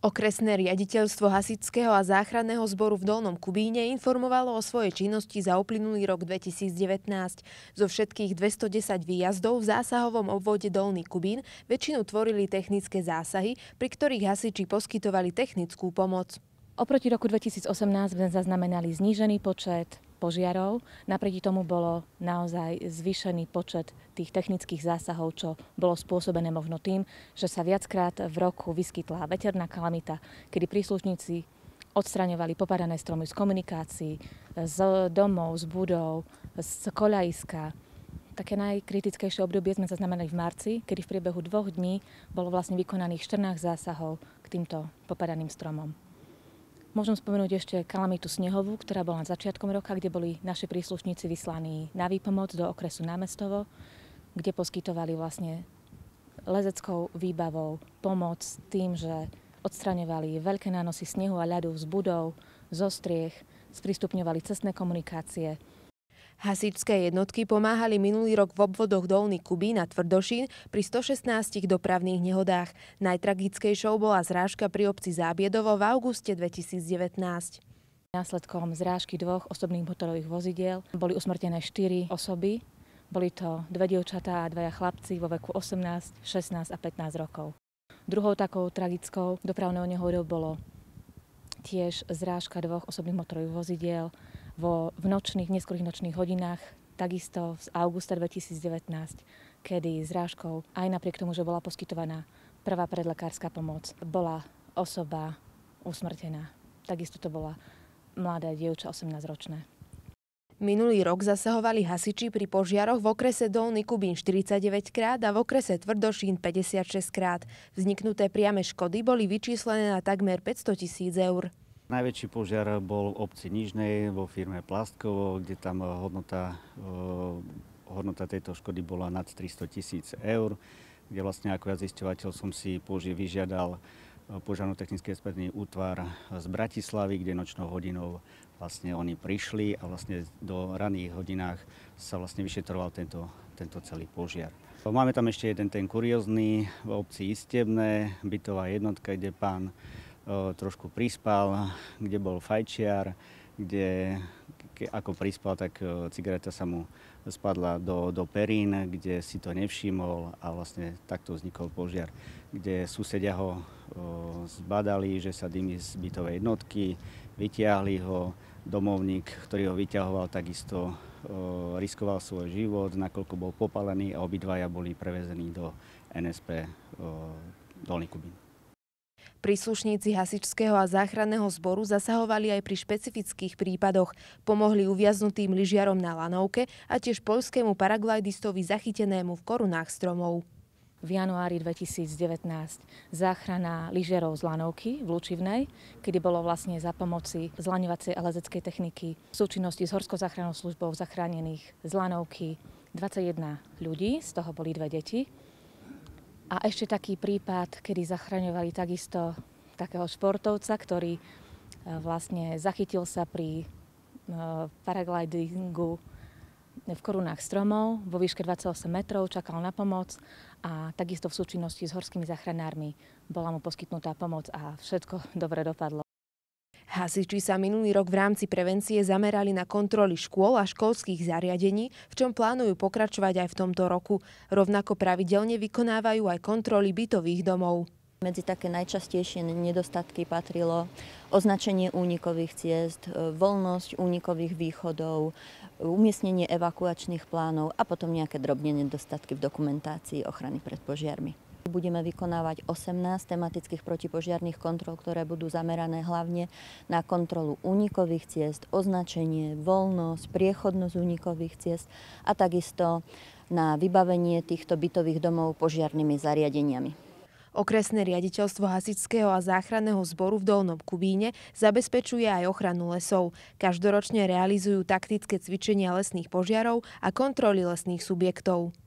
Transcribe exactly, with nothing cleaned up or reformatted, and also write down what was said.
Okresné riaditeľstvo hasičského a záchranného zboru v Dolnom Kubíne informovalo o svojej činnosti za uplynulý rok dvetisícdevätnásť. Zo všetkých dvestodesať výjazdov v zásahovom obvode Dolný Kubín väčšinu tvorili technické zásahy, pri ktorých hasiči poskytovali technickú pomoc. Oproti roku dvetisícosemnásť sme zaznamenali znížený počet požiarov. Naproti tomu bolo naozaj zvýšený počet tých technických zásahov, čo bolo spôsobené možno tým, že sa viackrát v roku vyskytla veterná kalamita, kedy príslušníci odstraňovali popadané stromy z komunikácií, z domov, z budov, z koľajiska. Také najkritickejšie obdobie sme zaznamenali v marci, kedy v priebehu dvoch dní bolo vlastne vykonaných štrnásť zásahov k týmto popadaným stromom. Môžem spomenúť ešte kalamitu snehovú, ktorá bola na začiatkom roka, kde boli naši príslušníci vyslaní na výpomoc do okresu Námestovo, kde poskytovali vlastne lezeckou výbavou pomoc tým, že odstraňovali veľké nánosy snehu a ľadu z budov, zo striech, sprístupňovali cestné komunikácie. Hasičské jednotky pomáhali minulý rok v obvodoch Dolný Kubín a Tvrdošín pri stošestnástich dopravných nehodách. Najtragickejšou bola zrážka pri obci Zábiedovo v auguste dvetisícdevätnásť. Následkom zrážky dvoch osobných motorových vozidiel boli usmrtené štyri osoby. Boli to dve dievčatá a dvaja chlapci vo veku osemnásť, šestnásť a pätnásť rokov. Druhou takou tragickou dopravnou nehodou bolo tiež zrážka dvoch osobných motorových vozidiel vo v nočných, neskorých nočných hodinách, takisto z augusta dvetisícdevätnásť, kedy zrážkou, aj napriek tomu, že bola poskytovaná prvá predlekárska pomoc, bola osoba usmrtená. Takisto to bola mladá dievča, osemnásťročné. Minulý rok zasahovali hasiči pri požiaroch v okrese Dolný Kubín štyridsaťdeväť krát a v okrese Tvrdošín päťdesiatšesť krát. Vzniknuté priame škody boli vyčíslené na takmer päťstotisíc eur. Najväčší požiar bol v obci Nižnej vo firme Plastkovo, kde tam hodnota, hodnota tejto škody bola nad tristotisíc eur, kde vlastne ako ja zisťovateľ som si požiar vyžiadal požiarno-technický expertný útvar z Bratislavy, kde nočnou hodinou vlastne oni prišli a vlastne do raných hodinách sa vlastne vyšetroval tento, tento celý požiar. Máme tam ešte jeden ten kuriózny v obci Istebné, bytová jednotka, kde pán trošku prispal, kde bol fajčiar, kde ako prispal, tak cigareta sa mu spadla do, do perín, kde si to nevšimol a vlastne takto vznikol požiar, kde susedia ho o, zbadali, že sa dymí z bytovej jednotky, vytiahli ho, domovník, ktorý ho vyťahoval, takisto o, riskoval svoj život, nakoľko bol popálený a obidvaja boli prevezení do en es pé o, Dolný Kubín. Príslušníci hasičského a záchranného zboru zasahovali aj pri špecifických prípadoch. Pomohli uviaznutým lyžiarom na lanovke a tiež poľskému paraglajdistovi zachytenému v korunách stromov. V januári dvetisícdevätnásť záchrana lyžiarov z lanovky v Lučivnej, kedy bolo vlastne za pomoci zlaňovacej a lezeckej techniky v súčinnosti s Horskou záchrannou službou zachránených z lanovky dvadsaťjeden ľudí, z toho boli dve deti. A ešte taký prípad, kedy zachraňovali takisto takého športovca, ktorý vlastne zachytil sa pri paraglidingu v korunách stromov vo výške dvadsaťosem metrov, čakal na pomoc a takisto v súčinnosti s horskými záchranármi bola mu poskytnutá pomoc a všetko dobre dopadlo. Hasiči sa minulý rok v rámci prevencie zamerali na kontroly škôl a školských zariadení, v čom plánujú pokračovať aj v tomto roku. Rovnako pravidelne vykonávajú aj kontroly bytových domov. Medzi také najčastejšie nedostatky patrilo označenie únikových ciest, voľnosť únikových východov, umiestnenie evakuačných plánov a potom nejaké drobné nedostatky v dokumentácii ochrany pred požiarmi. Budeme vykonávať osemnásť tematických protipožiarnych kontrol, ktoré budú zamerané hlavne na kontrolu únikových ciest, označenie, voľnosť, priechodnosť únikových ciest a takisto na vybavenie týchto bytových domov požiarnymi zariadeniami. Okresné riaditeľstvo hasičského a záchranného zboru v Dolnom Kubíne zabezpečuje aj ochranu lesov. Každoročne realizujú taktické cvičenia lesných požiarov a kontroly lesných subjektov.